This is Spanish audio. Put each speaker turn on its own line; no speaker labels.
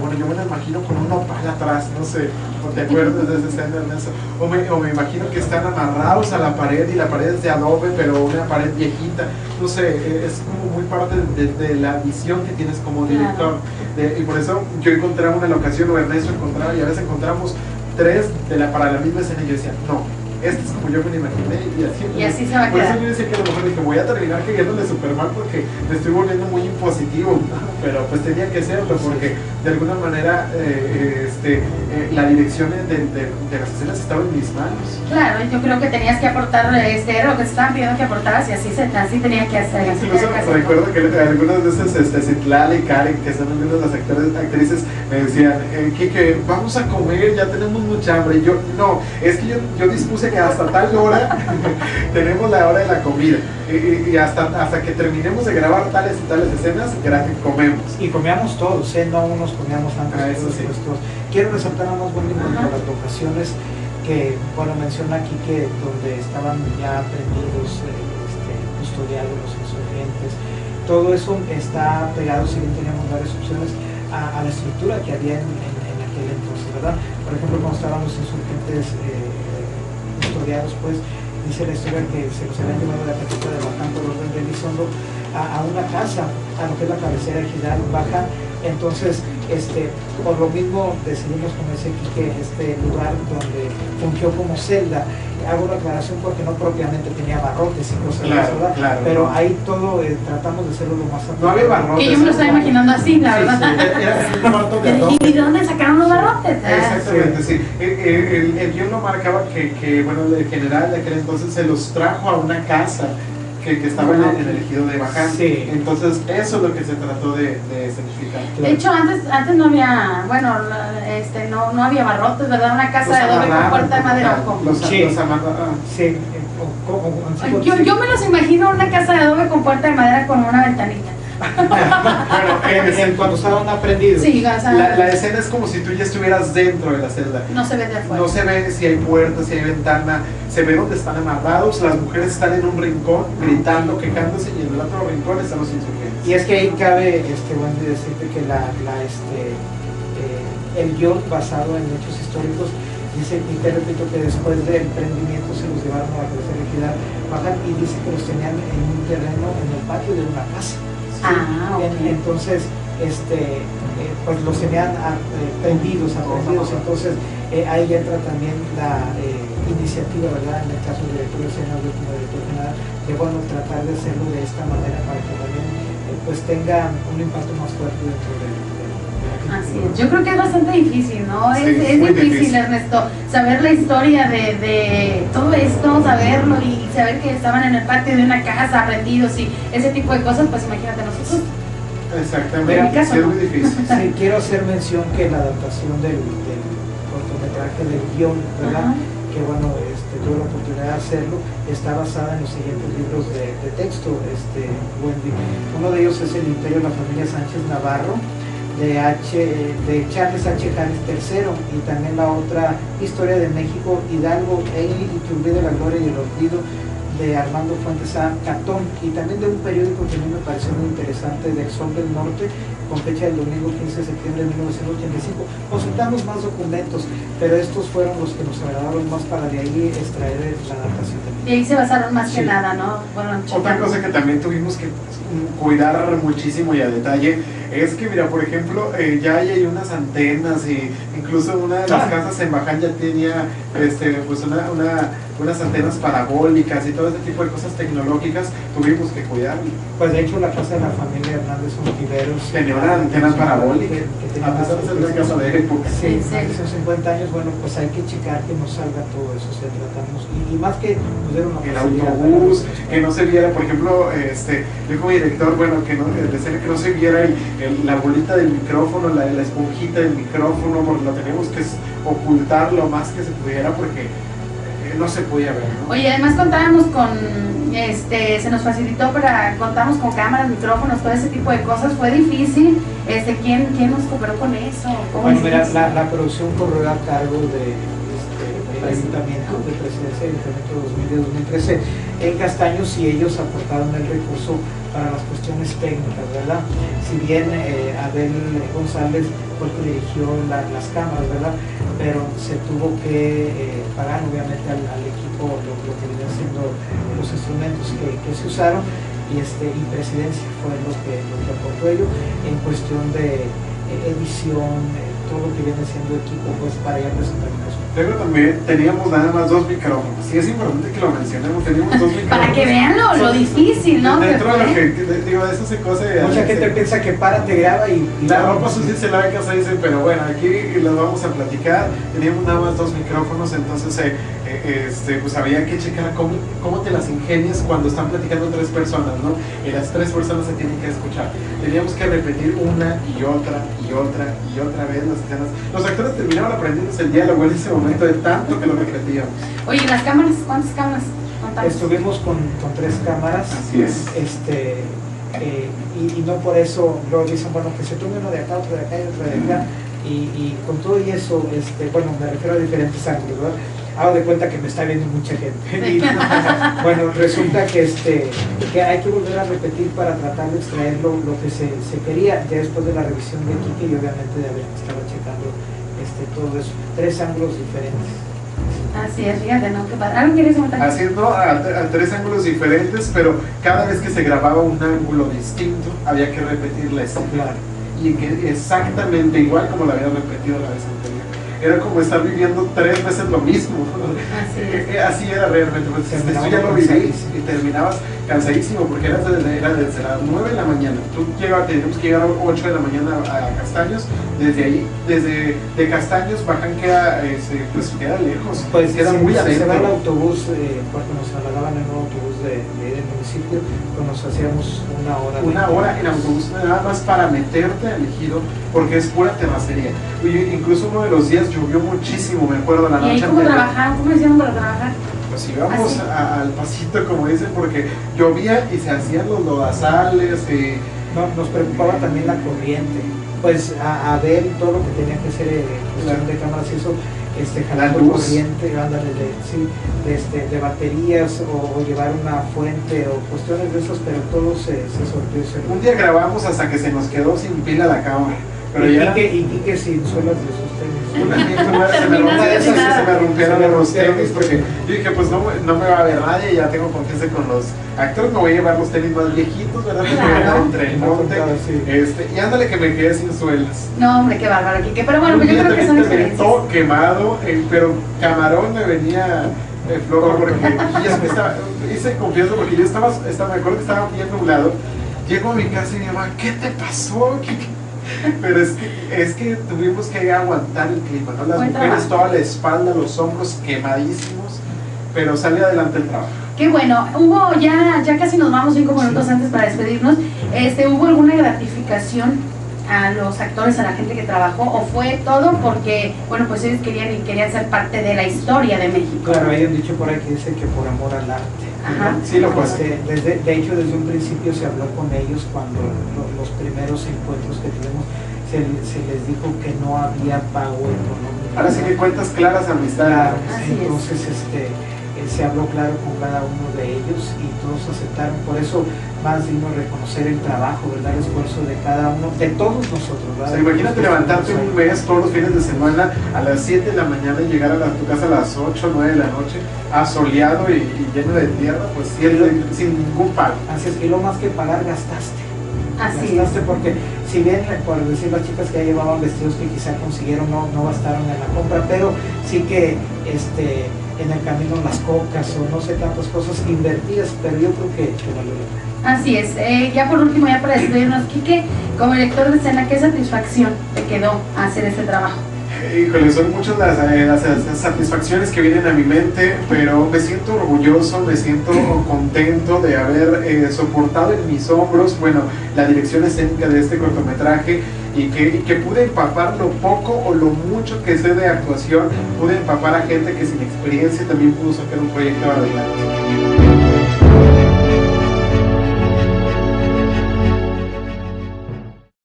bueno, yo me lo imagino con un nopal atrás, no sé, ¿o te acuerdas de esa escena, Ernesto? O me imagino que están amarrados a la pared y la pared es de adobe, pero una pared viejita, no sé, es como muy parte de la visión que tienes como director. Y por eso yo encontraba una locación, o Ernesto encontraba, y a veces encontramos tres para la misma escena, y yo decía, no, este es como yo me lo imaginé,
y así se va a
por
quedar.
eso yo decía que a lo mejor dije, voy a terminar cayéndole súper mal porque me estoy volviendo muy impositivo, pero pues tenía que serlo, porque de alguna manera la dirección de las escenas estaba en mis manos.
Claro, yo creo que tenías que aportar lo que te estaban pidiendo que aportaras, y así tenía que hacer.
Incluso recuerdo que algunas veces Citlali y Karen, que son algunas de las actrices, me decían, Kike, vamos a comer, ya tenemos mucha hambre. Y yo, no, es que yo dispuse que hasta tal hora tenemos la hora de la comida, y hasta que terminemos de grabar tales y tales escenas, comemos.
Y comíamos todos, no unos comíamos tantos.
Eso sí.
Todos. Quiero resaltar a más buen de las locaciones que, bueno, menciona aquí que donde estaban ya aprendidos, custodiados los insurgentes, todo eso está pegado, si bien teníamos varias opciones, a la estructura que había en aquel entonces, ¿verdad? Por ejemplo, cuando estaban los insurgentes custodiados, pues dice la historia que se los habían llevado de la capilla de Baján por orden de Elizondo a una casa, a lo que es la cabecera ejidal Baján. Entonces, por lo mismo decidimos, como dice Quique, este lugar donde fungió como celda. Hago una aclaración porque no propiamente tenía barrotes y cosas así, ¿verdad? Claro, pero ahí todo tratamos de hacerlo lo más
no había barrotes.
Que yo me lo estaba imaginando así, la verdad.
Era un cuarto de adobe.
¿Y de dónde sacaron los barrotes?
Exactamente, sí. El guión lo marcaba que bueno, el general de aquel entonces se los trajo a una casa que estaba en el ejido de Baján. Sí. Entonces eso es lo que se trató de escenificar.
De hecho, antes no había, bueno, no había barrotes, ¿verdad? Una casa de adobe con puerta de madera. Yo me los imagino una casa de adobe con puerta de madera con una ventanita.
Bueno,
cuando estaban aprendidos.
Sí, o sea,
la escena es como si tú ya estuvieras dentro de la celda.
No se ve de afuera.
No se ve si hay puerta, si hay ventana, se ve donde están amarrados, las mujeres están en un rincón gritando, quejándose, y en el otro rincón están los insurgentes.
Y es que ahí cabe, Wendy, decirte que el guión basado en hechos históricos dice, y te repito, que después del prendimiento se los llevaron a la cabecera ejidal Baján, y dice que los tenían en un terreno en el patio de una casa.
Okay.
Entonces, pues los tenían aprendidos. Entonces, ahí entra también la iniciativa, ¿verdad? En el caso del director de escena, del director general, de bueno, tratar de hacerlo de esta manera para que también pues tenga un impacto más fuerte dentro de
Así es. Yo creo que es bastante difícil, ¿no?
Sí,
es difícil, Ernesto, saber la historia de todo esto, saberlo y saber que estaban en el patio de una casa aprendidos y ese tipo de cosas, pues imagínate nosotros.
Exactamente, es muy difícil.
Sí, quiero hacer mención que la adaptación del cortometraje del guión, ¿verdad? Que bueno, tuve la oportunidad de hacerlo, está basada en los siguientes libros de texto, Wendy. Uno de ellos es El Imperio de la Familia Sánchez Navarro, de Charles H. Harris III, y también la otra, Historia de México, Hidalgo e Iturbide de la Gloria y el Olvido, de Armando Fuentes A. Catón, y también de un periódico que a mí me pareció muy interesante, de Sol del Norte, con fecha del domingo 15 de septiembre de 1985. Consultamos más documentos, pero estos fueron los que nos agradaron más para de ahí extraer la adaptación.
Y ahí se basaron más que nada, ¿no? Bueno,
otra cosa que también tuvimos que cuidar muchísimo y a detalle es que, mira, por ejemplo, ya hay unas antenas, y incluso una de las casas en Baján ya tenía pues unas antenas parabólicas y todo ese tipo de cosas tecnológicas, tuvimos que cuidarlo.
Pues de hecho la casa de la familia Hernández Ontiveros
tenía una antena parabólica, a pesar de ser una casa de época.
Sí, hace 50 años, bueno, pues hay que checar que no salga todo eso, tratamos, y más que pues, era una
el autobús, que no se viera, por ejemplo, yo como director, bueno, que no se viera la bolita del micrófono, la esponjita del micrófono, porque lo teníamos que ocultar lo más que se pudiera, porque no se podía ver, ¿no?
Oye, además contábamos con, se nos facilitó contamos con cámaras, micrófonos, todo ese tipo de cosas. Fue difícil, ¿quién nos cooperó con eso?
Bueno, mira, la producción corrió a cargo de ayuntamiento de Presidencia, Ayuntamiento 2010-2013 en Castaños, y ellos aportaron el recurso para las cuestiones técnicas, ¿verdad? Si bien Abel González fue el que dirigió las cámaras, ¿verdad? Pero se tuvo que pagar obviamente al equipo lo que vienen siendo los instrumentos que se usaron, y Presidencia fue lo que aportó ello en cuestión de edición, todo lo que viene siendo equipo, pues para ya presentar el caso.
Luego también teníamos nada más 2 micrófonos, sí es importante que lo mencionemos, teníamos 2 micrófonos.
Para que vean lo difícil, ¿no?
Dentro de lo que digo, eso se cose.
Mucha gente piensa que para, te graba y
la ropa sucia se lava en casa, dicen, pero bueno, aquí lo vamos a platicar. Teníamos nada más 2 micrófonos, entonces pues había que checar cómo te las ingenias cuando están platicando 3 personas, ¿no? Y las 3 personas se tienen que escuchar. Teníamos que repetir una y otra vez las escenas. Los actores terminaban aprendiéndose el diálogo en ese momento de tanto que lo repetíamos.
Oye, ¿las cámaras? ¿Cuántas cámaras contamos?
Estuvimos con 3 cámaras.
Así es.
Y no por eso luego dicen, bueno, que se tome uno de acá, otro de acá y otro de acá. Y con todo y eso, bueno, me refiero a diferentes ángulos, ¿verdad? Hago de cuenta que me está viendo mucha gente. Y, bueno, resulta que hay que volver a repetir para tratar de extraer lo que se quería, ya después de la revisión de Kike y obviamente de haber estado checando todo eso. 3 ángulos diferentes.
Así es, fíjate, ¿no? ¿Qué padre? ¿Algo quieres comentar?
Haciendo a 3 ángulos diferentes, pero cada vez que se grababa un ángulo distinto, había que repetir la escena.
Claro.
Y que exactamente igual como la había repetido la vez anterior. Era como estar viviendo 3 veces lo mismo. Así era realmente. Pues, tú ya lo vivías y terminabas cansadísimo porque era desde las 9 de la mañana. Teníamos que llegar a 8 de la mañana a Castaños. Desde ahí, de Castaños bajan pues queda lejos.
Pues
queda muy adentro.
Se va el autobús, porque nos trasladaban en un autobús del municipio, pues nos hacíamos una hora
en autobús nada más para meterte al ejido, porque es pura terracería. Incluso uno de los días llovió muchísimo, me acuerdo, la noche.
¿Y cómo trabajaron? ¿Cómo hicieron para trabajar?
Pues íbamos al pasito, como dicen, porque llovía y se hacían los lodazales.
Nos preocupaba también la corriente, pues a ver todo lo que tenía que hacer cuestión de cámaras y eso, jalando corriente, de baterías o llevar una fuente o cuestiones de esas, pero todo se sortió.
Un día grabamos hasta que se nos quedó sin pila la cámara. Pero
y Kike sin suelas de sus tenis.
Se me rompieron los tenis porque yo dije, pues no me va a ver nadie, ya tengo confianza con los actores, me voy a llevar los tenis más viejitos, ¿verdad?
Claro.
Entre el monte, y ándale que me quedé sin suelas.
No, hombre, qué bárbaro, Kike, pero bueno, pues yo creo que son experiencias.
Todo quemado, pero camarón me venía flojo porque hice confianza porque yo me acuerdo que estaba bien nublado. Llego a mi casa y mi mamá, ¿qué te pasó, Kike? Pero es que tuvimos que aguantar el clima, ¿no? Las mujeres, toda la espalda, los hombros quemadísimos, pero salió adelante el trabajo.
Qué bueno. Hubo, ya casi nos vamos 5 minutos antes para despedirnos, ¿hubo alguna gratificación a los actores, a la gente que trabajó, o fue todo porque, bueno, pues ellos querían ser parte de la historia de México?
Claro, hay un dicho por ahí que dice que por amor al arte.
Ajá.
Sí, lo pues.
De hecho, desde un principio se habló con ellos cuando los primeros encuentros que tuvimos, se les dijo que no había pago económico.
Ahora sí que cuentas claras, amistad.
Claro, entonces se habló claro con cada uno de ellos y todos aceptaron. Por eso más digno reconocer el trabajo, ¿verdad? El esfuerzo de cada uno, de todos nosotros, ¿verdad?
O sea, imagínate levantarte un mes todos los fines de semana a las 7 de la mañana y llegar a tu casa a las 8 o 9 de la noche, asoleado y lleno de tierra, pues sin ningún pago.
Así es, y lo más que pagar gastaste.
Así
gastaste porque si bien, por decir, las chicas que ya llevaban vestidos que quizá consiguieron no gastaron en la compra, pero sí que en el camino las cocas o no sé tantas cosas invertidas, pero yo creo que valió la pena.
Así es. Ya por último, ya para despedirnos, Kike, como director de escena, ¿qué satisfacción te quedó hacer este trabajo?
Híjole, son muchas las satisfacciones que vienen a mi mente, pero me siento orgulloso, me siento contento de haber soportado en mis hombros, bueno, la dirección escénica de este cortometraje y que pude empapar lo poco o lo mucho que sé de actuación, pude empapar a gente que sin experiencia también pudo sacar un proyecto adelante.